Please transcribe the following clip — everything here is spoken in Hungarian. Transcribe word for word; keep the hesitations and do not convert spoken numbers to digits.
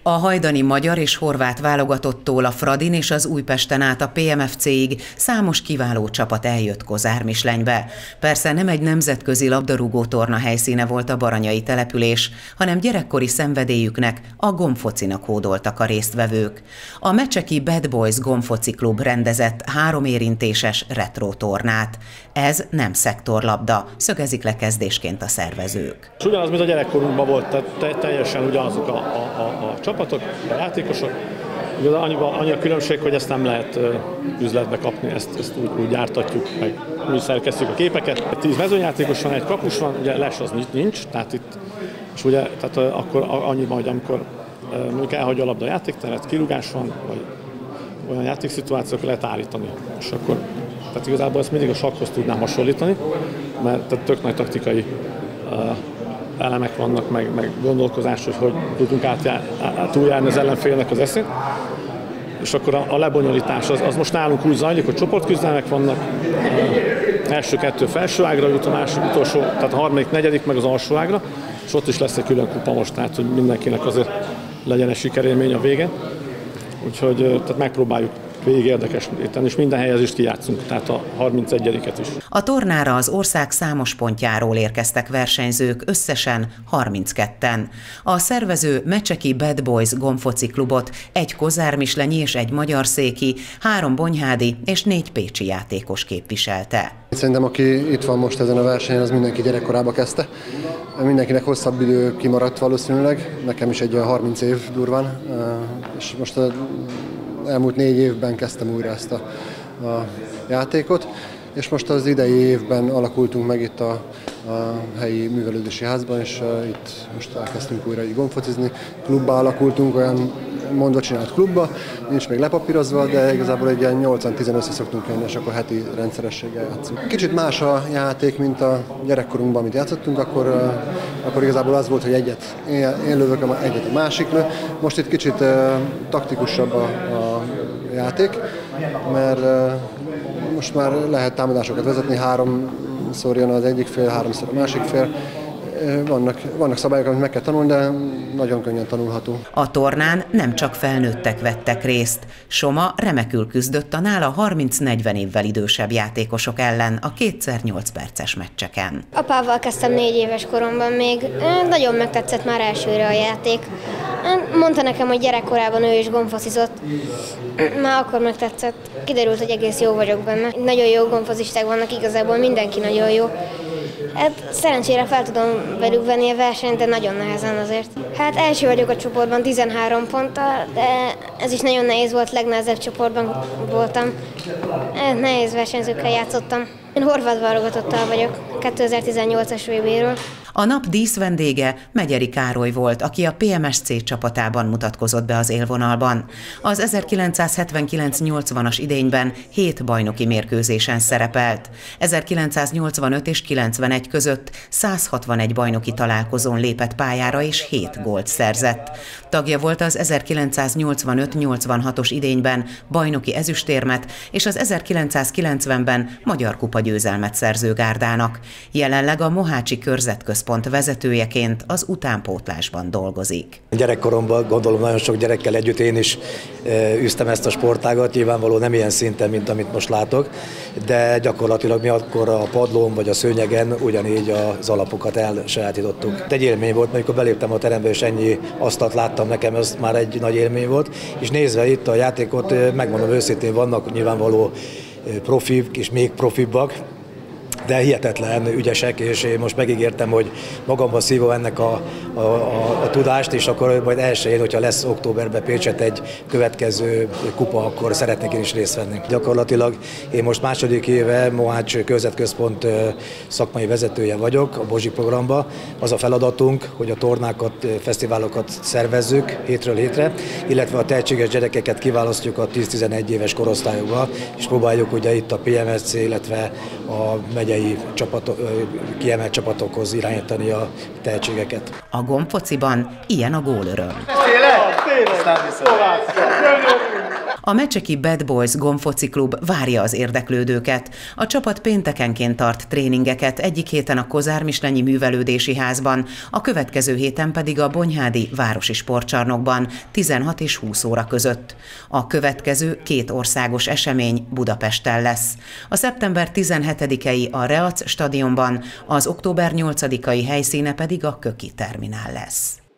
A hajdani magyar és horvát válogatottól a Fradin és az Újpesten át a pé em ef céig számos kiváló csapat eljött Kozármislenybe. Persze nem egy nemzetközi labdarúgó torna helyszíne volt a baranyai település, hanem gyerekkori szenvedélyüknek, a gombfocinak hódoltak a résztvevők. A Mecseki Bad Boys gombfoci klub rendezett három érintéses retro tornát. Ez nem szektorlabda, szögezik le kezdésként a szervezők. Ugyanaz, mint a gyerekkorunkban volt, tehát teljesen ugyanazok a, a, a, a csapatok, a játékosok. Annyi, annyi a különbség, hogy ezt nem lehet üzletbe kapni, ezt, ezt úgy, úgy gyártatjuk, meg úgy szerkesztjük a képeket. Tíz mezőnyjátékos van, egy kapus van, ugye les az nincs, tehát itt, és ugye, tehát akkor annyi majd, amikor mondjuk elhagyja a labda a játékteret, kirúgás van, vagy olyan játékszituációk lehet állítani. És akkor, tehát igazából ezt mindig a sakkhoz tudnám hasonlítani, mert tehát tök nagy taktikai uh, elemek vannak, meg, meg gondolkozás, hogy hogy tudunk átjár, túljárni az ellenfélnek az eszét. És akkor a, a lebonyolítás az, az most nálunk úgy zajlik, hogy csoportküzdelmek vannak, uh, első kettő felső ágra jut, a másik utolsó, tehát a harmadik, negyedik meg az alsó ágra, és ott is lesz egy külön kupa most, tehát hogy mindenkinek azért legyen egy sikerélmény a végén. Úgyhogy tehát megpróbáljuk végig érdekes tenni, és minden helyezést kijátszunk, tehát a harmincegyediket is. A tornára az ország számos pontjáról érkeztek versenyzők, összesen harmincketten. A szervező Mecseki Bad Boys gombfoci klubot egy kozármislenyi és egy magyarszéki, három bonyhádi és négy pécsi játékos képviselte. Szerintem, aki itt van most ezen a versenyen, az mindenki gyerekkorába kezdte. Mindenkinek hosszabb idő kimaradt valószínűleg, nekem is egy olyan harminc év durván, és most az elmúlt négy évben kezdtem újra ezt a, a játékot, és most az idei évben alakultunk meg itt a, a helyi művelődési házban, és uh, itt most elkezdtünk újra így gombfocizni. Klubba alakultunk, olyan mondva csinált klubba, nincs még lepapírozva, de igazából egy ilyen nyolcan-tízen össze szoktunk jönni, és akkor heti rendszerességgel játszunk. Kicsit más a játék, mint a gyerekkorunkban, amit játszottunk, akkor, uh, akkor igazából az volt, hogy egyet én, én lövök, egyet a másik lő. Most itt kicsit uh, taktikusabb a, a játék, mert uh, most már lehet támadásokat vezetni, háromszor jön az egyik fél, háromszor a másik fél. Vannak, vannak szabályok, amit meg kell tanulni, de nagyon könnyen tanulható. A tornán nem csak felnőttek vettek részt. Soma remekül küzdött a nála harminc-negyven évvel idősebb játékosok ellen a kétszer nyolc perces meccseken. Apával kezdtem négy éves koromban még. Nagyon megtetszett már elsőre a játék. Mondta nekem, hogy gyerekkorában ő is gombfocizott. Már akkor megtetszett. Kiderült, hogy egész jó vagyok benne. Nagyon jó gombfocisták vannak, igazából mindenki nagyon jó. Hát szerencsére fel tudom velük venni a versenyt, de nagyon nehezen azért. Hát első vagyok a csoportban tizenhárom ponttal, de ez is nagyon nehéz volt, legnehezebb csoportban voltam. Nehéz versenyzőkkel játszottam. Én horvát válogatottal vagyok, kétezer-tizennyolcas vé béről. A nap díszvendége Megyeri Károly volt, aki a pé em es cé csapatában mutatkozott be az élvonalban. Az ezerkilencszázhetvenkilenc nyolcvanas idényben hét bajnoki mérkőzésen szerepelt. ezerkilencszáznyolcvanöt és kilencvenegy között száz hatvanegy bajnoki találkozón lépett pályára és hét gólt szerzett. Tagja volt az ezerkilencszáznyolcvanöt nyolcvanhatos idényben bajnoki ezüstérmet és az ezerkilencszázkilencvenben Magyar Kupa győzelmet szerző gárdának. Jelenleg a Mohácsi Körzetközpont vezetőjeként az utánpótlásban dolgozik. Gyerekkoromban gondolom nagyon sok gyerekkel együtt én is e, üztem ezt a sportágat, nyilvánvaló nem ilyen szinten, mint amit most látok, de gyakorlatilag mi akkor a padlón vagy a szőnyegen ugyanígy az alapokat elsajátítottuk. Egy élmény volt, amikor beléptem a terembe és ennyi asztalt láttam, nekem ez már egy nagy élmény volt, és nézve itt a játékot, megmondom őszintén, vannak nyilvánvaló profik és még profibbak, de hihetetlen ügyesek, és én most megígértem, hogy magamba szívom ennek a, a, a, a tudást, és akkor majd elsőjén, hogyha lesz októberben Pécset egy következő kupa, akkor szeretnék én is részt venni. Gyakorlatilag én most második éve Mohács Körzetközpont szakmai vezetője vagyok a Bozsik programba. Az a feladatunk, hogy a tornákat, fesztiválokat szervezzük hétről hétre, illetve a tehetséges gyerekeket kiválasztjuk a tíz-tizenegy éves korosztályokba, és próbáljuk ugye itt a pé em es cé, illetve a megyei csapatok, kiemelt csapatokhoz irányítani a tehetségeket. A gombfociban ilyen a gólöröm. A mecseki Bad Boys gombfoci klub várja az érdeklődőket. A csapat péntekenként tart tréningeket, egyik héten a Kozármislenyi Művelődési Házban, a következő héten pedig a Bonyhádi Városi Sportcsarnokban tizenhat és húsz óra között. A következő két országos esemény Budapesten lesz. A szeptember tizenhetedikei a Reac stadionban, az október nyolcadikai helyszíne pedig a Köki terminál lesz.